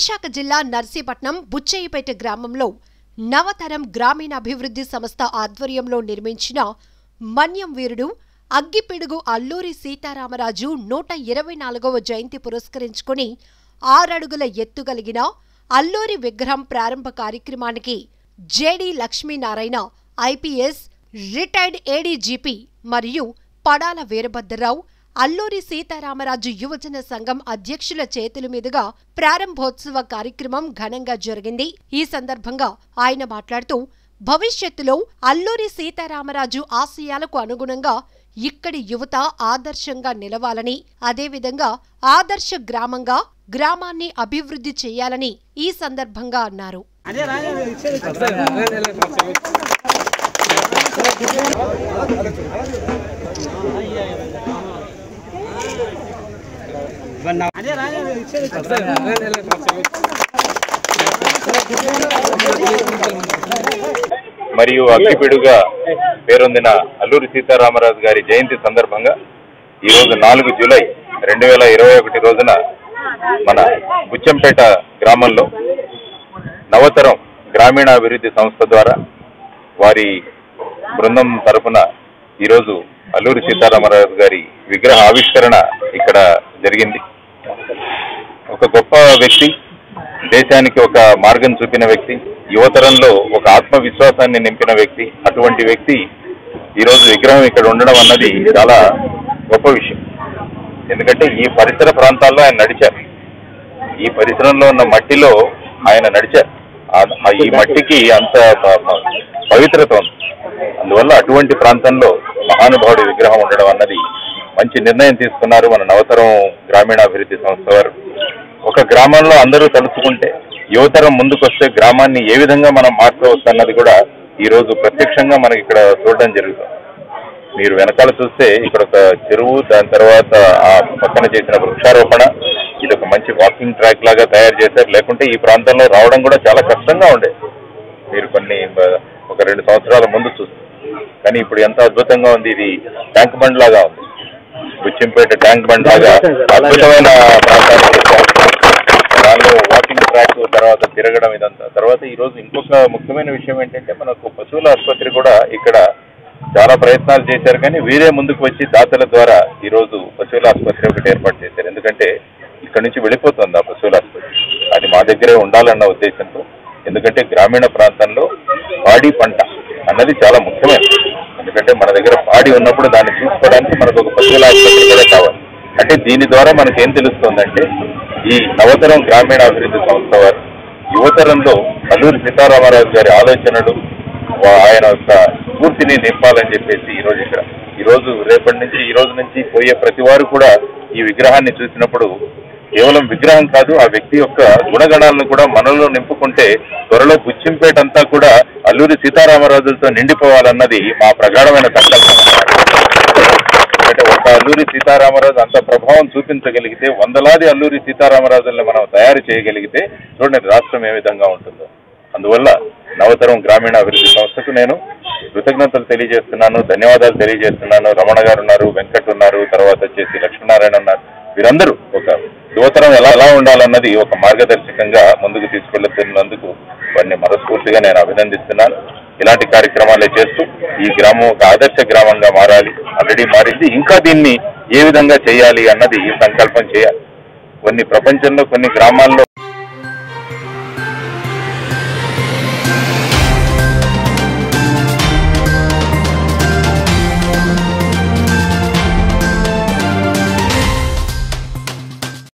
విశాఖ జిల్లా నర్సీపట్నం బుచ్చయ్యపేట గ్రామంలో నవతరం గ్రామీణాభివృద్ధి సంస్థ ఆధ్వర్యంలో నిర్మించిన మన్యం వీరుడు అగ్గిపిడుగు అల్లూరి సీతారామరాజు 124వ జయంతి పురస్కరించుకుని 6 అడుగుల ఎత్తుగలిగిన అల్లూరి విగ్రహం ప్రారంభ కార్యక్రమానికి JD Lakshminarayana IPS retired ADGP మరియు పడాల వీరభద్రరావు అల్లూరి సీతారామరాజు యువజన సంఘం అధ్యక్షుల చేతుల మీదుగా ప్రారంభోత్సవ కార్యక్రమం ఘనంగా జరిగింది। ఈ సందర్భంగా ఆయన మాట్లాడుతూ భవిష్యత్తులో అల్లూరి సీతారామరాజు ఆశయాలకు అనుగుణంగా ఇక్కడి యువత ఆదర్శంగా నిలవాలని, అదేవిధంగా ఆదర్శ గ్రామంగా గ్రామాన్ని అభివృద్ధి చేయాలని ఈ సందర్భంగా అన్నారు। మరియు అగ్గిపిడుగా పేరొందిన అల్లూరి సీతారామరాజు గారి జయంతి సందర్భంగా ఈరోజు 4 జూలై 2021 రోజున మన బుచ్చంపేట గ్రామంలో నవతరం గ్రామీణాభివృద్ధి సంస్థ ద్వారా వారి బృందం తరఫున ఈరోజు అల్లూరి సీతారామరాజు గారి విగ్రహ ఆవిష్కరణ ఇక్కడ జరిగింది। ఒక గొప్ప వ్యక్తి, దేశానికి ఒక మార్గం చూపిన వ్యక్తి, యువతరంలో ఒక ఆత్మవిశ్వాసాన్ని నింపిన వ్యక్తి, అటువంటి వ్యక్తి ఈరోజు విగ్రహం ఇక్కడ ఉండడం అన్నది చాలా గొప్ప విషయం। ఎందుకంటే ఈ పరిసర ప్రాంతాల్లో ఆయన నడిచారు, ఈ పరిసరంలో ఉన్న మట్టిలో ఆయన నడిచారు, ఈ మట్టికి అంత పవిత్రత ఉంది। అందువల్ల అటువంటి ప్రాంతంలో మహానుభావుడి విగ్రహం ఉండడం అన్నది మంచి నిర్ణయం తీసుకున్నారు మన నవతరం గ్రామీణాభివృద్ధి సంస్థ వారు। ఒక గ్రామంలో అందరూ తలుచుకుంటే యువతరం ముందుకొస్తే గ్రామాన్ని ఏ విధంగా మనం మార్చుకోవచ్చు అన్నది కూడా ఈరోజు ప్రత్యక్షంగా మనకి ఇక్కడ చూడడం జరుగుతుంది। మీరు వెనకాల చూస్తే ఇక్కడ ఒక చెరువు, దాని తర్వాత ఆ పక్కన చేసిన వృక్షారోపణ, ఇది ఒక మంచి వాకింగ్ ట్రాక్ లాగా తయారు చేశారు। లేకుంటే ఈ ప్రాంతంలో రావడం కూడా చాలా కష్టంగా ఉండేది, మీరు ఒక 2 సంవత్సరాల ముందు చూస్తే। కానీ ఇప్పుడు ఎంత అద్భుతంగా ఉంది, ఇది ట్యాంక్ బండ్ లాగా ఉంది, బుచ్చంపేట ట్యాంక్ బండ్ లాగా అద్భుతమైన ప్రాంతాన్ని దానిలో వాకింగ్ ట్రాక్, తర్వాత తిరగడం, ఇదంతా। తర్వాత ఈరోజు ఇంకొక ముఖ్యమైన విషయం ఏంటంటే మనకు పశువుల ఆసుపత్రి కూడా ఇక్కడ చాలా ప్రయత్నాలు చేశారు, కానీ వీరే ముందుకు వచ్చి దాతల ద్వారా ఈరోజు పశువుల ఆసుపత్రి ఒకటి ఏర్పాటు చేశారు। ఎందుకంటే ఇక్కడ నుంచి వెళ్ళిపోతుంది ఆ పశువుల ఆసుపత్రి, అది మా దగ్గరే ఉండాలన్న ఉద్దేశంతో। ఎందుకంటే గ్రామీణ ప్రాంతంలో పాడి పంట అన్నది చాలా ముఖ్యమైనది, ఎందుకంటే మన దగ్గర పాడి ఉన్నప్పుడు దాన్ని చూసుకోవడానికి మనకు ఒక పశువుల ఆసుపత్రి కూడా కావాలి। అంటే దీని ద్వారా మనకి ఏం తెలుస్తుందంటే ఈ నవతరం గ్రామీణాభివృద్ధి సంస్థ వారు యువతరంలో అల్లూరి సీతారామరాజు గారి ఆలోచనలు, ఆయన యొక్క స్ఫూర్తిని నింపాలని చెప్పేసి ఈరోజు రేపటి నుంచి, ఈ రోజు నుంచి పోయే ప్రతి వారు కూడా ఈ విగ్రహాన్ని చూసినప్పుడు కేవలం విగ్రహం కాదు, ఆ వ్యక్తి యొక్క గుణగణాలను కూడా మనలో నింపుకుంటే త్వరలో బుచ్చంపేట అంతా కూడా అల్లూరి సీతారామరాజులతో నిండిపోవాలన్నది మా ప్రగాఢమైన సంకల్పం। అంటే ఒక అల్లూరి సీతారామరాజు అంత ప్రభావం చూపించగలిగితే, వందలాది అల్లూరి సీతారామరాజుల్ని మనం తయారు చేయగలిగితే చూడండి రాష్ట్రం ఏ విధంగా ఉంటుందో। అందువల్ల నవతరం గ్రామీణాభివృద్ధి సంస్థకు నేను కృతజ్ఞతలు తెలియజేస్తున్నాను, ధన్యవాదాలు తెలియజేస్తున్నాను। రమణ గారు ఉన్నారు, వెంకట్ ఉన్నారు, తర్వాత వచ్చేసి లక్ష్మీనారాయణ ఉన్నారు, వీరందరూ ఒక యువతరం ఎలా ఉండాలన్నది ఒక మార్గదర్శకంగా ముందుకు తీసుకెళ్తున్నందుకు వారిని మనస్ఫూర్తిగా నేను అభినందిస్తున్నాను। ఇలాంటి కార్యక్రమాలే చేస్తూ ఈ గ్రామం ఒక ఆదర్శ గ్రామంగా మారాలి, ఆల్రెడీ మారింది, ఇంకా దీన్ని ఏ విధంగా చేయాలి అన్నది సంకల్పం చేయాలి। ప్రపంచంలో కొన్ని గ్రామాల్లో